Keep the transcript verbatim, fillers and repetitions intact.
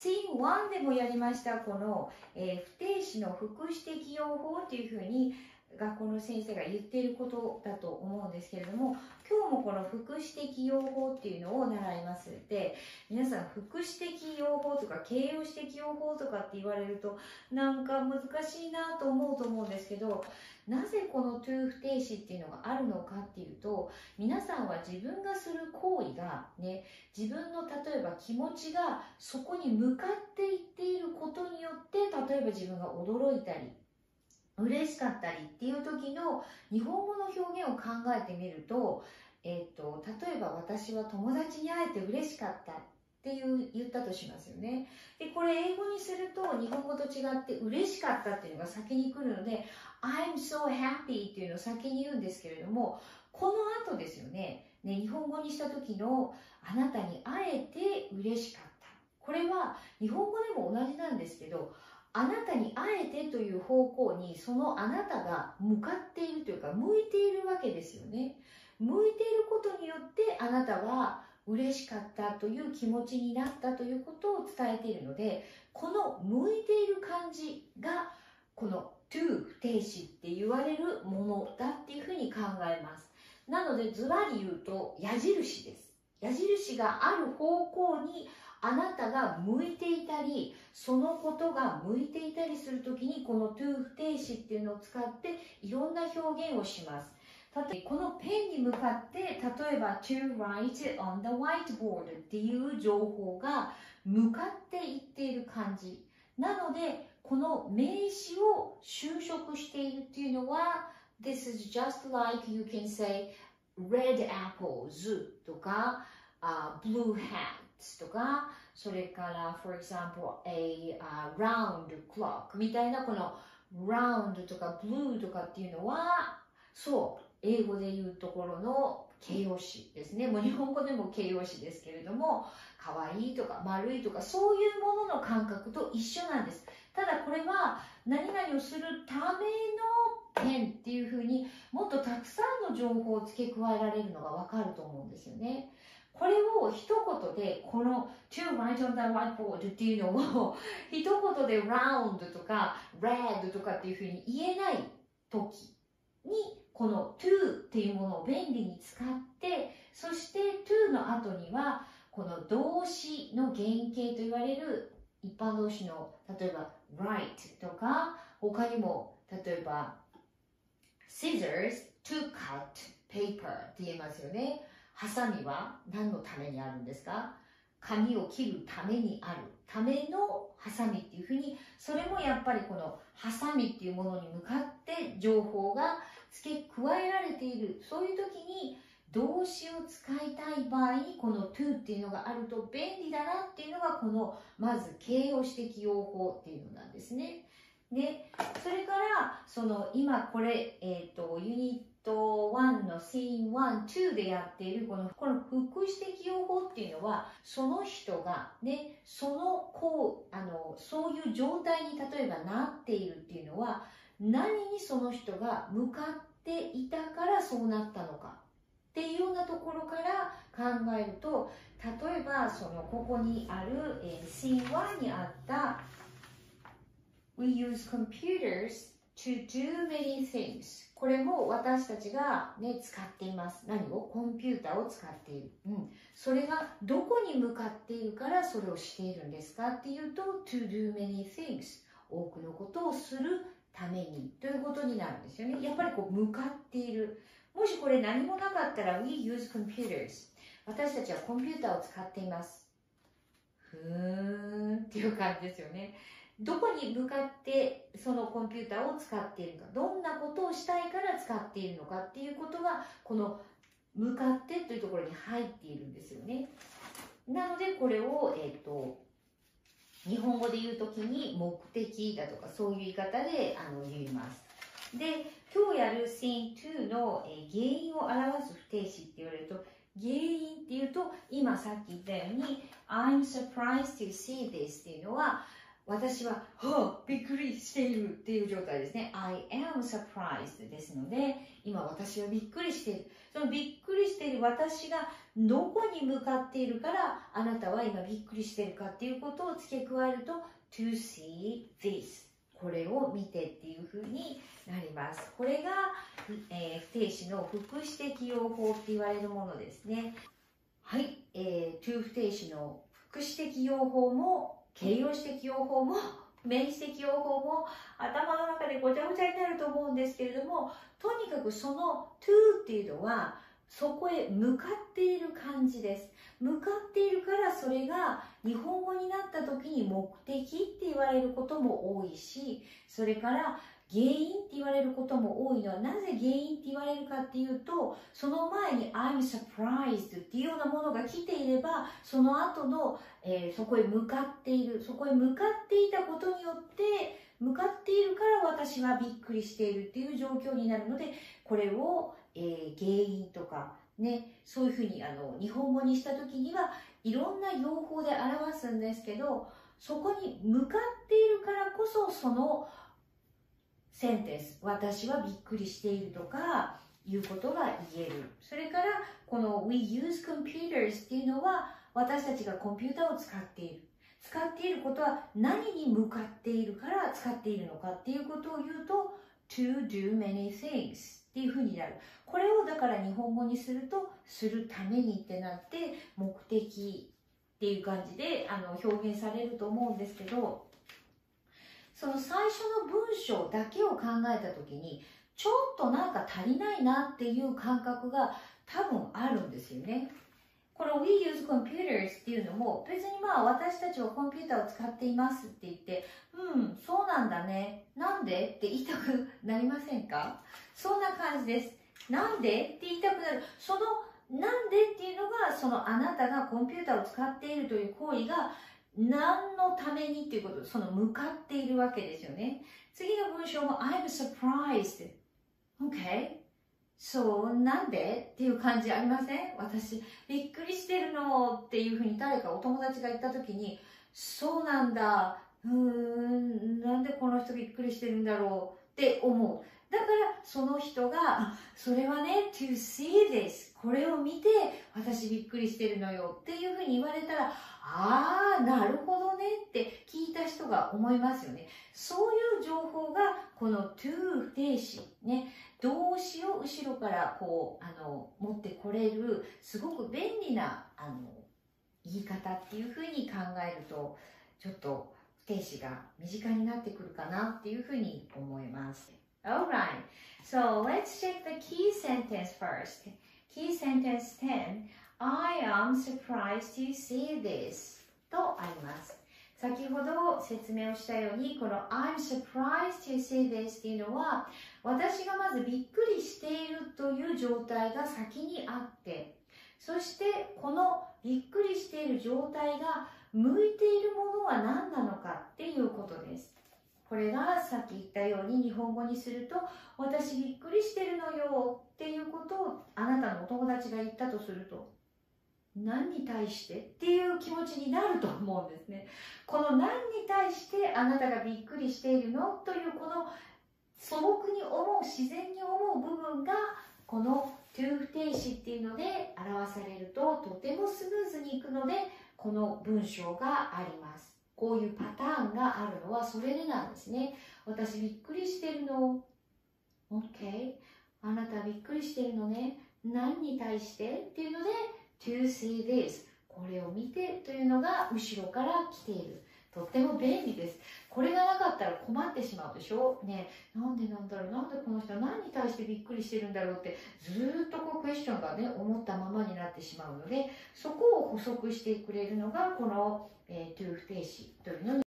シーンワンでもやりました、この、えー、不定詞の副詞的用法というふうに学校の先生が言っていることだと思うんですけれども、今日もこの副詞的用法っていうのを習います。で、皆さん副詞的用法とか形容詞的用法とかって言われるとなんか難しいなと思うと思うんですけど、なぜこの to 不定詞っていうのがあるのかっていうと、皆さんは自分がする行為がね、自分の例えば気持ちがそこに向かっていっていることによって、例えば自分が驚いたり嬉しかったりっていう時の日本語の表現を考えてみると、えー、と例えば私は友達に会えて嬉しかったっていう言ったとしますよね。でこれ英語にすると日本語と違って嬉しかったっていうのが先に来るので I'm so happy っていうのを先に言うんですけれども、この後ですよね。ね、日本語にした時のあなたに会えて嬉しかった、これは日本語でも同じなんですけど、あなたに会えてという方向にそのあなたが向かっているというか向いているわけですよね。向いていることによってあなたは嬉しかったという気持ちになったということを伝えているので、この向いている感じがこの to 不定詞って言われるものだっていうふうに考えます。なのでずらり言うと矢印です。矢印がある方向にあなたが向いていたり、そのことが向いていたりするときにこの to 不定詞っていうのを使っていろんな表現をします。例えばこのペンに向かって例えば to write on the whiteboard っていう情報が向かっていっている感じなので、この名詞を修飾しているっていうのは This is just like you can say red apples とか、uh, blue hats とか、それから for example a、uh, round clock みたいな、この round とか blue とかっていうのはそう英語で言うところの形容詞ですね。もう日本語でも形容詞ですけれども、可愛いとか丸いとかそういうものの感覚と一緒なんです。ただこれは何々をするためのペンっていうふうにもっとたくさんの情報を付け加えられるのが分かると思うんですよね。これを一言でこの to write on the whiteboard っていうのを一言で round とか red とかっていうふうに言えない時にこの to っていうものを便利に使って、そして to の後にはこの動詞の原型と言われる一般動詞の例えば write とか、他にも例えば scissors to cut paper って言いますよね。ハサミは何のためにあるんですか？紙を切るためにあるためのハサミっていうふうに、それもやっぱりこのハサミっていうものに向かって情報が付け加えられている、そういう時に動詞を使いたい場合にこの to っていうのがあると便利だなっていうのがこのまず形容詞的用法っていうのなんですね。で、それからその今これ、えーと、ユニットワンのシーンワン、ツーでやっているこのこの副詞的用法っていうのは、その人がね、そのこうあのそういう状態に例えばなっているっていうのは、何にその人が向かっていたからそうなったのかっていうようなところから考えると、例えばそのここにある、えー、シーンワンにあったWe use computers to do many things。 これも私たちが、ね、使っています。何を？コンピューターを使っている、うん、それがどこに向かっているからそれをしているんですかっていうと to do many things、 多くのことをするためにということになるんですよね。やっぱりこう向かっている。もしこれ何もなかったら We use computers、 私たちはコンピューターを使っています。ふーんっていう感じですよね。どこに向かってそのコンピューターを使っているか、どんなことをしたいから使っているのかっていうことがこの向かってというところに入っているんですよね。なのでこれを、えーと、日本語で言うときに目的だとかそういう言い方であの言います。で、今日やる シーンツー の、えー、原因を表す不定詞って言われると、原因っていうと今さっき言ったように I'm surprised to see this っていうのは私は、はあ、びっくりしているっていう状態ですね。I am surprised ですので、今私はびっくりしている。そのびっくりしている私がどこに向かっているから、あなたは今びっくりしているかっていうことを付け加えると、to see this。これを見てっていうふうになります。これが、えー、不定詞の副詞的用法って言われるものですね。はい、えー、to 不定詞の副詞的用法も形容詞的用法も名詞的用法も頭の中でごちゃごちゃになると思うんですけれども、とにかくその to っていうのはそこへ向かっている感じです。向かっているからそれが日本語になった時に目的って言われることも多いし、それから原因って言われることも多いのは、なぜ原因って言われるかっていうと、その前に I'm surprised っていうようなものが来ていれば、その後の、えー、そこへ向かっている、そこへ向かっていたことによって、向かっているから私はびっくりしているっていう状況になるので、これを、えー、原因とか、ね、そういうふうにあの日本語にした時にはいろんな用法で表すんですけど、そこに向かっているからこそそのセンテンス、私はびっくりしているとかいうことが言える。それからこの We use computers っていうのは私たちがコンピューターを使っている。使っていることは何に向かっているから使っているのかっていうことを言うと to do many things っていうふうになる。これをだから日本語にするとするためにってなって目的っていう感じであの表現されると思うんですけど、その最初の文章だけを考えた時にちょっとなんか足りないなっていう感覚が多分あるんですよね。この We use computers っていうのも別にまあ私たちはコンピューターを使っていますって言って、うん、そうなんだね。なんでって言いたくなりませんか？そんな感じです。なんでって言いたくなる。そのなんでっていうのがそのあなたがコンピューターを使っているという行為が何のためにっていうこと、その向かっているわけですよね。次の文章も I'm surprised. Okay. そう、なんでっていう感じありません？私、びっくりしてるのっていうふうに誰かお友達が言ったときに、そうなんだ、うーん、なんでこの人びっくりしてるんだろうって思う。だからその人が、それはね、to see this。これを見て、私びっくりしてるのよっていうふうに言われたら、ああ、なるほどねって聞いた人が思いますよね。そういう情報が、この to 不定詞、ね、動詞を後ろからこうあの持ってこれるすごく便利なあの言い方っていうふうに考えるとちょっと不定詞が身近になってくるかなっていうふうに思います。Alright, so let's check the key sentence first. Key sentence ten. I am surprised to see this とあります。先ほど説明をしたようにこの I'm surprised to see this っていうのは私がまずびっくりしているという状態が先にあって、そしてこのびっくりしている状態が向いているものは何なのかっていうことです。これがさっき言ったように日本語にすると私びっくりしてるのよっていうことをあなたのお友達が言ったとすると、何に対してっていう気持ちになると思うんですね。この何に対してあなたがびっくりしているのというこの素朴に思う、自然に思う部分がこの to 不定詞っていうので表されるととてもスムーズにいくのでこの文章があります。こういうパターンがあるのはそれでなんですね。私びっくりしてるの。OK。あなたびっくりしてるのね。何に対してっていうのでto see this これを見てというのが後ろから来ている。とっても便利です。これがなかったら困ってしまうでしょね。なんでなんだろう、なんでこの人は何に対してびっくりしてるんだろうってずーっとこうクエスチョンがね思ったままになってしまうので、そこを補足してくれるのがこの、えー、to 不定詞というのに